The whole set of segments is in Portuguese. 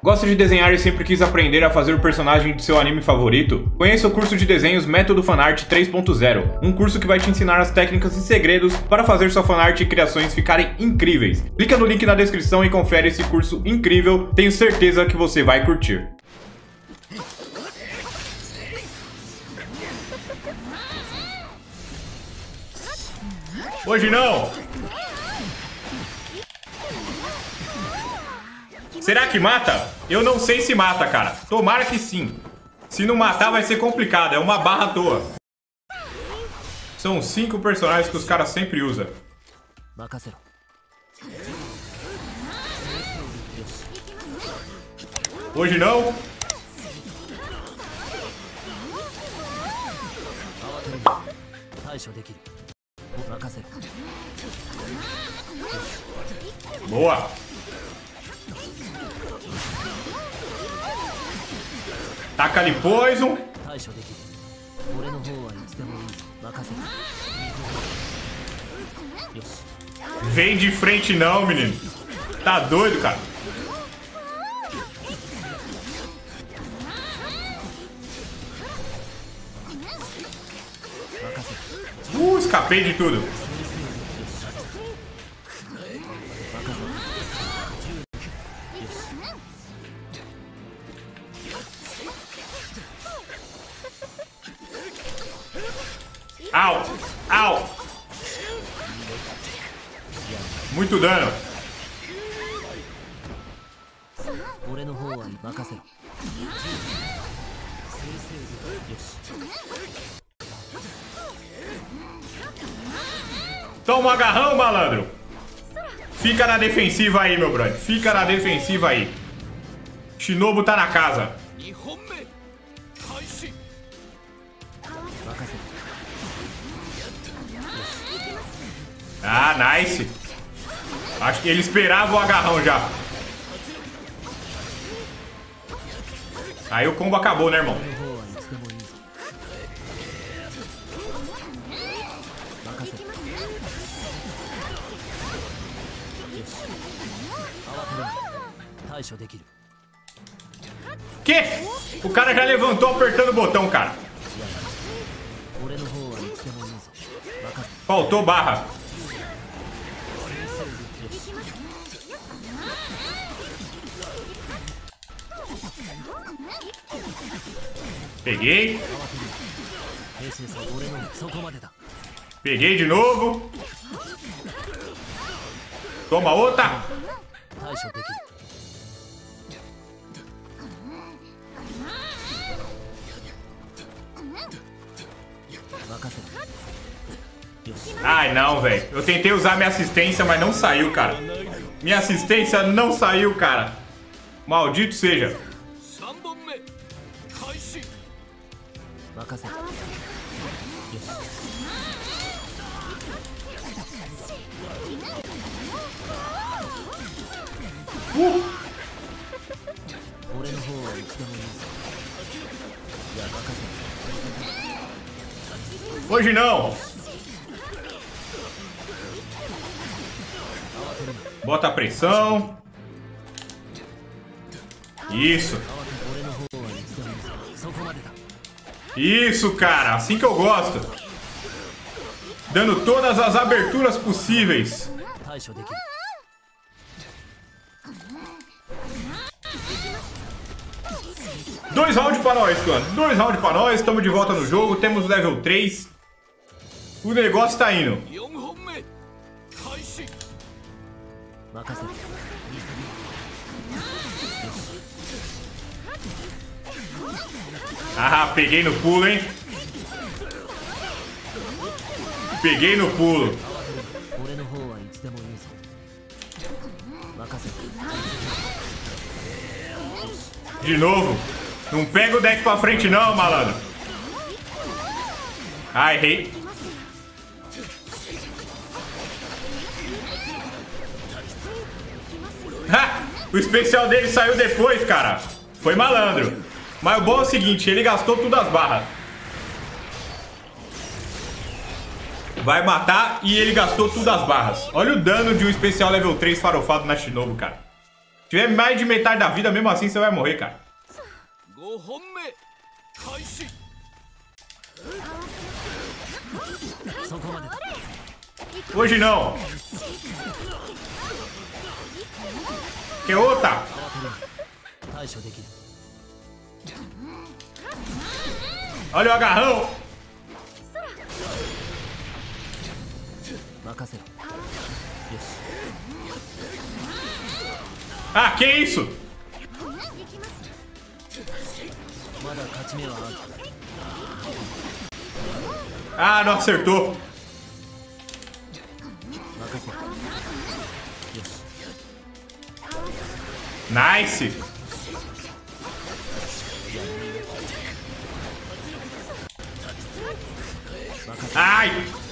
Gosta de desenhar e sempre quis aprender a fazer o personagem de seu anime favorito? Conheça o curso de desenhos Método Fanart 3.0, um curso que vai te ensinar as técnicas e segredos para fazer sua fanart e criações ficarem incríveis. Clica no link na descrição e confere esse curso incrível, tenho certeza que você vai curtir. Hoje não! Será que mata? Eu não sei se mata, cara. Tomara que sim. Se não matar vai ser complicado, é uma barra à toa. São 5 personagens que os caras sempre usam. Hoje não. Boa. Taca ali Poison. Vem de frente não, menino. Tá doido, cara. Escapei de tudo. Au! Au! Muito dano. Toma um agarrão, malandro. Fica na defensiva aí, meu brother. Fica na defensiva aí. Shinobu tá na casa. Ah, nice. Acho que ele esperava o agarrão já. Aí o combo acabou, né, irmão? Que? O cara já levantou apertando o botão, cara. Faltou barra. Peguei. Peguei de novo. Toma outra. Ai, não, velho. Eu tentei usar minha assistência, mas não saiu, cara. Minha assistência não saiu, cara. Maldito seja. Hoje não. Bota a pressão. Isso. Isso, cara. Assim que eu gosto. Dando todas as aberturas possíveis. 2 rounds pra nós, clã. 2 rounds pra nós. Estamos de volta no jogo. Temos level 3. O negócio tá indo. Ah, peguei no pulo, hein? Peguei no pulo. De novo. Não pega o deck pra frente não, malandro. Ah, errei. O especial dele saiu depois, cara. Foi malandro. Mas o bom é o seguinte, ele gastou tudo as barras. Vai matar e ele gastou tudo as barras. Olha o dano de um especial level 3 farofado na Shinobu, cara. tiver mais de metade da vida, mesmo assim você vai morrer, cara. Hoje não. Que outra? Olha o agarrão. Ah, que isso? Ah, não acertou. Nice. Ai.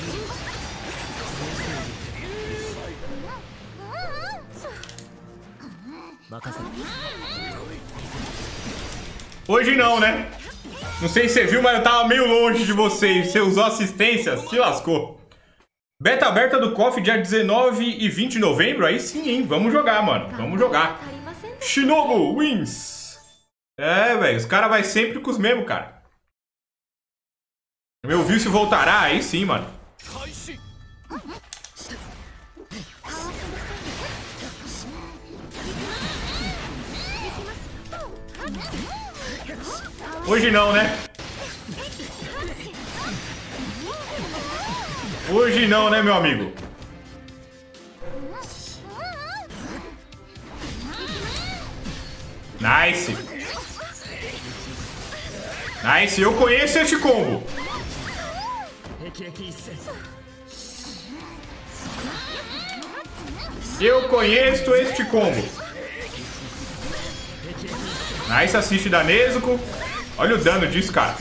Hoje não, né? Não sei se você viu, mas eu tava meio longe de você. Você usou assistência, se lascou. Beta aberta do KOF dia 19 e 20 de novembro. Aí sim, hein? Vamos jogar, mano. Vamos jogar. Shinobu wins. É, velho. Os caras vai sempre com os mesmos, cara. Meu vício voltará. Aí sim, mano. Hoje não, né? Hoje não, né, meu amigo? Nice. Nice, eu conheço este combo. Eu conheço este combo. Nice assist da Nezuko. Olha o dano disso, cara.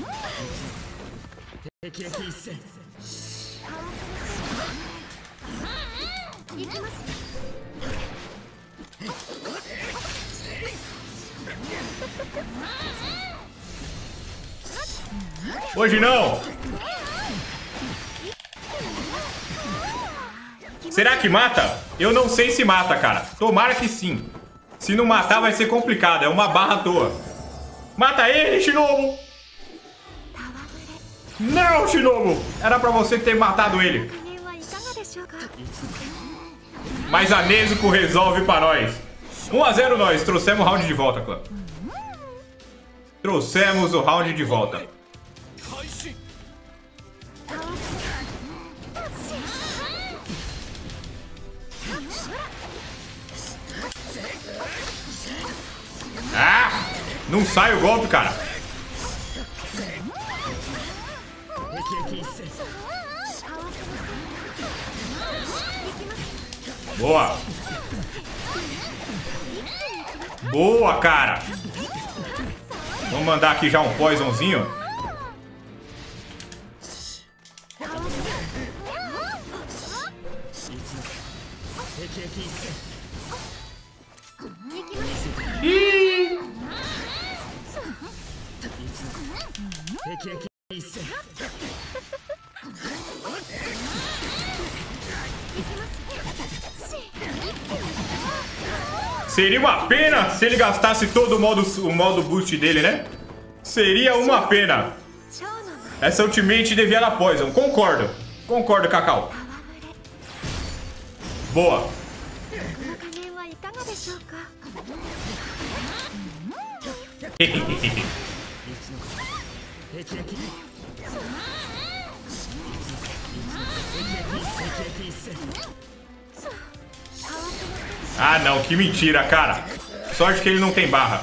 Hoje não. Será que mata? Eu não sei se mata, cara. Tomara que sim. Se não matar vai ser complicado. É uma barra à toa. Mata ele, Shinobu! Não, Shinobu! Era pra você ter matado ele. Mas a Nezuko resolve pra nós. 1 a 0 nós. Trouxemos o round de volta, clã. Trouxemos o round de volta. Ah! Não sai o golpe, cara. Boa. Boa, cara. Vamos mandar aqui já um poisonzinho. Ih! Seria uma pena se ele gastasse todo o modo boost dele, né? Seria uma pena. Essa ultimate devia dar poison. Concordo. Concordo, Cacau. Boa. Ah, não, que mentira, cara. Sorte que ele não tem barra.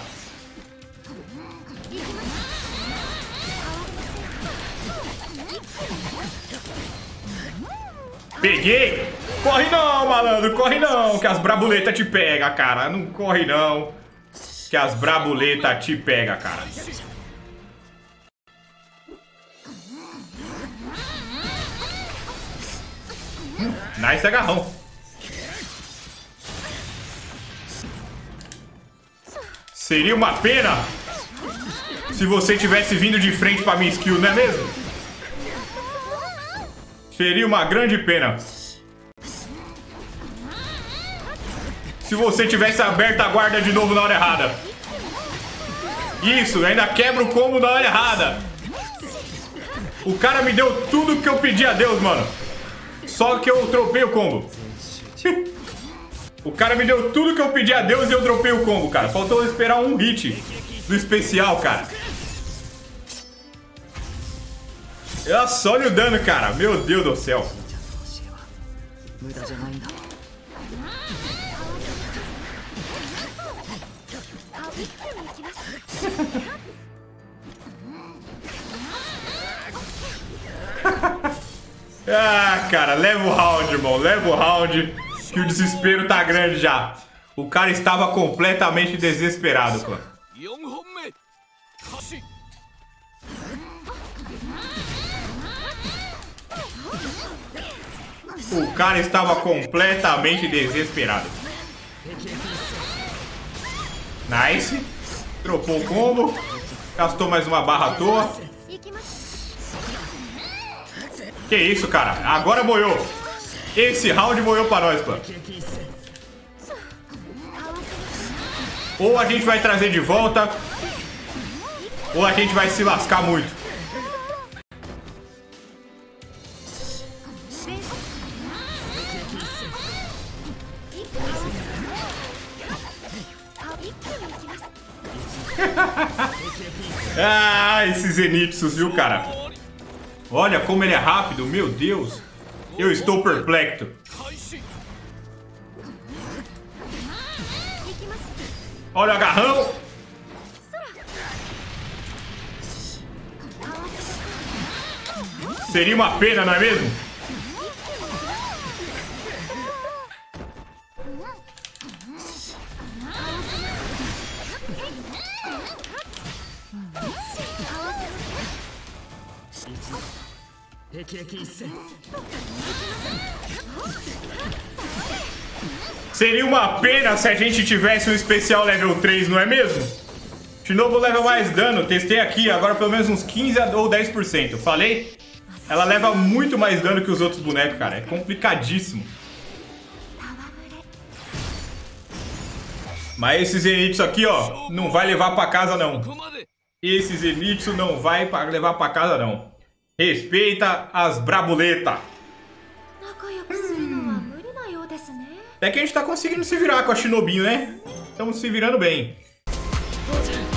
Peguei! Corre não, malandro, corre não, que as brabuletas te pega, cara. Não corre não, que as brabuletas te pega, cara. Nice agarrão. Seria uma pena se você tivesse vindo de frente pra minha skill, não é mesmo? Seria uma grande pena. Se você tivesse aberto a guarda de novo na hora errada. Isso, ainda quebra o combo na hora errada. O cara me deu tudo que eu pedi a Deus, mano. Só que eu dropei o combo. O cara me deu tudo que eu pedi a Deus e eu dropei o combo, cara. Faltou esperar um hit do especial, cara. Nossa, olha o dano, cara. Meu Deus do céu. Ah, cara, leva o round, irmão. Leva o round, que o desespero tá grande já. O cara estava completamente desesperado, pô. O cara estava completamente desesperado. Nice. Dropou o combo. Gastou mais uma barra à toa. Que isso, cara? Agora moiou. Esse round moiou pra nós, pô. Ou a gente vai trazer de volta, ou a gente vai se lascar muito. Ah, esses Zenitsus, viu, cara? Olha como ele é rápido, meu Deus. Eu estou perplexo. Olha o agarrão. Seria uma pena, não é mesmo? Seria uma pena se a gente tivesse um especial level 3, não é mesmo? Shinobu leva mais dano, testei aqui, agora pelo menos uns 15 ou 10%. Falei? Ela leva muito mais dano que os outros bonecos, cara. É complicadíssimo. Mas esse Zenitsu aqui, ó, não vai levar pra casa, não. Esse Zenitsu não vai levar pra casa, não. Respeita as brabuletas. Até que a gente tá conseguindo se virar com a Shinobinho, né? Estamos se virando bem.